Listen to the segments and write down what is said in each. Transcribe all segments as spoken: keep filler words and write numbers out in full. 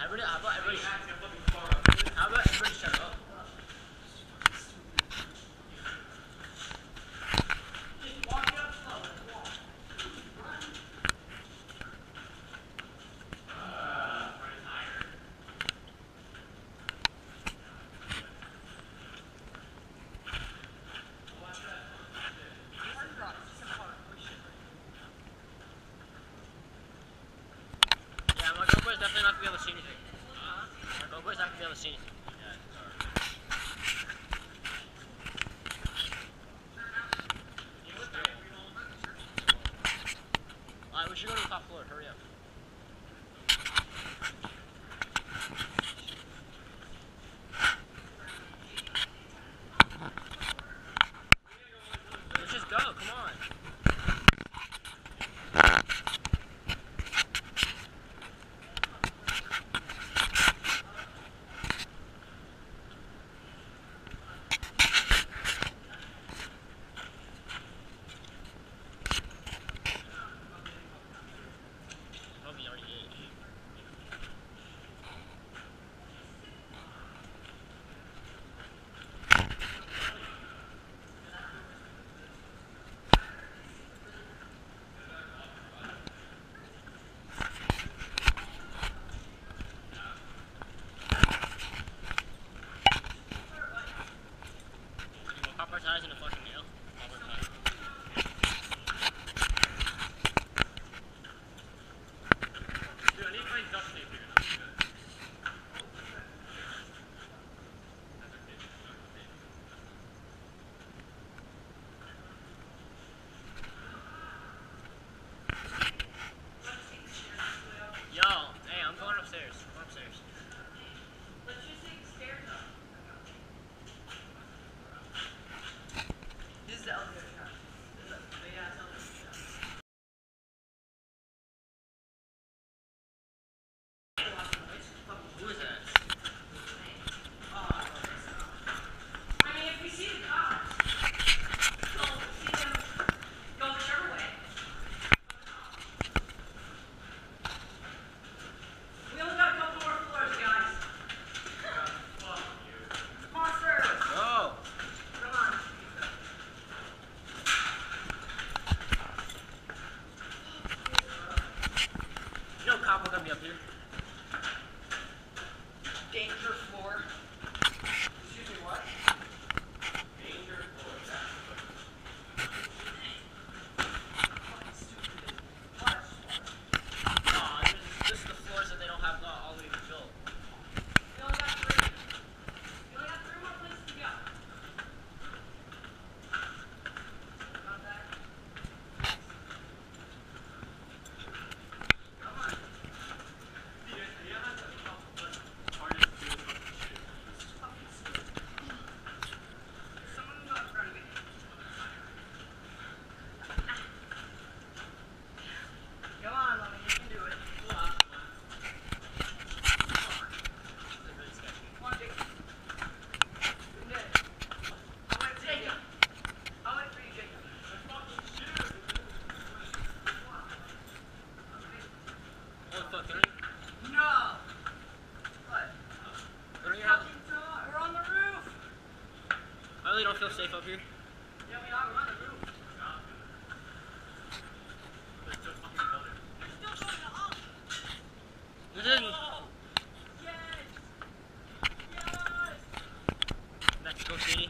Everybody, how about everybody? How about everybody shut up? Yeah, my GoPro's definitely not gonna be able to see anything. My GoPro's not gonna be able to see anything. Alright, we should go to the top floor. Hurry up. Let's just go. Come on. Pop our ties in a fucking nail. Pop our ties. Dude, I need to find duct tape here. Yo, hey, I'm going upstairs. I'm upstairs. Let's just take the stairs up. This is the elevator shaft. This is the, yeah, it's elevator shaft. Who is that? I mean, if we see the cops, we'll see them go whichever way. We only got a couple more floors, guys. Monster! Go! Come on. You know cop are gonna be up here. Danger floor. Excuse me, what? Danger floor. Aw, this, this is the floors that they don't have uh, all the way built. We only got three. We only got three more places to go. Not that. Come on. Someone go in front of me. Come on, Lemon, you can do it. Come on, Jake. You did it. I'll wait for you. I'll wait for you, Jacob. What the fuck, don't you? No! What? Don't you have... We're on the roof! I really don't feel safe up here. Yeah, we are. We're on the roof. This is yes! Yes! Mexico City.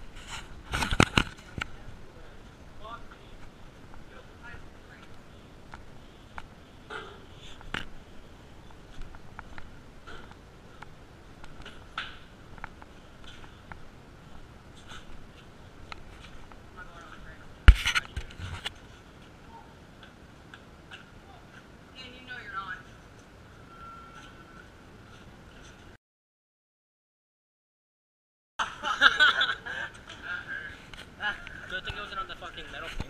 And you know you're on. Good thing it wasn't on the fucking metal thing.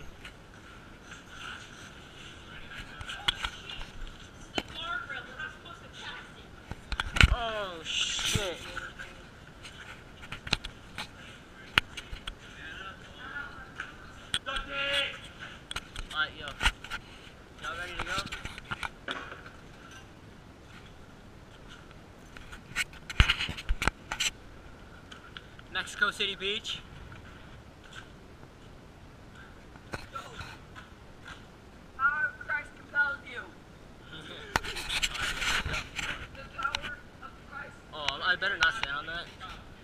It's the guardrail. We're not supposed to pass it. Oh shit. Alright, yo. Y'all ready to go? Mexico City Beach. Power of Christ compels you. The power of Christ. Oh, I better not stand on that.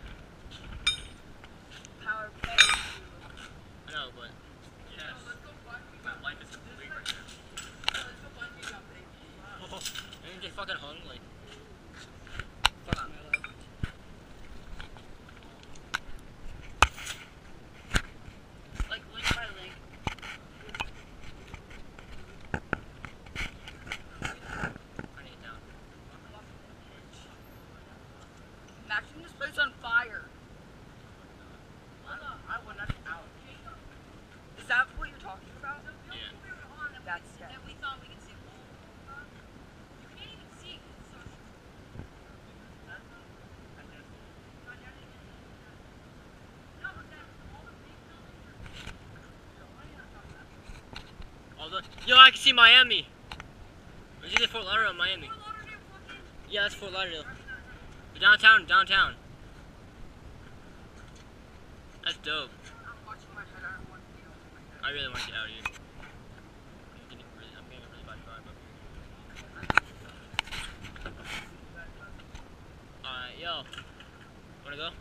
Power of Christ. I know, but Yes. my life is complete right now. Let's go bungee jumping. And you get fucking hung, like. Fuck on. Like link by link. I need it down. Imagine this place on fire. I want that out. Is that what you're talking about? Yeah. That's it. And we thought we could see all. You can't even see it. It's so All the yo, I can see Miami. Is it Fort Lauderdale, or Miami? Yeah, that's Fort Lauderdale. Downtown, downtown. That's dope. I'm watching my head. I don't want to be on my head. I really want to get out of here. I'm getting really, I'm getting a really bad vibe up here. Alright, yo. Wanna go?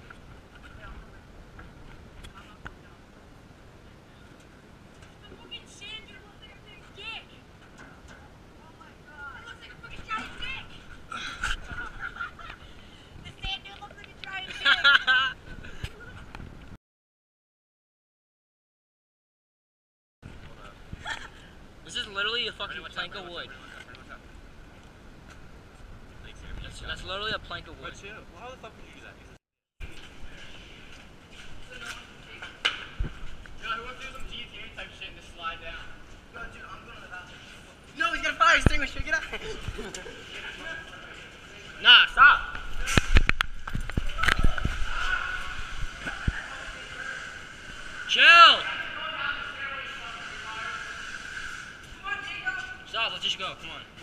The fucking sand dude looks like a big dick. Oh my god. It looks like a fucking giant dick. The sand dude looks like a giant dick. This is literally a fucking plank of wood. That's, that's literally a plank of wood. But yeah, well, how the fuck would you do that? Yo, who wants to do some G T A type shit and just slide down? No, dude, I'm going to the bathroom. No, he's gonna fire extinguisher. Get out. Nah, stop. Chill. Stop. Let's just go. Come on.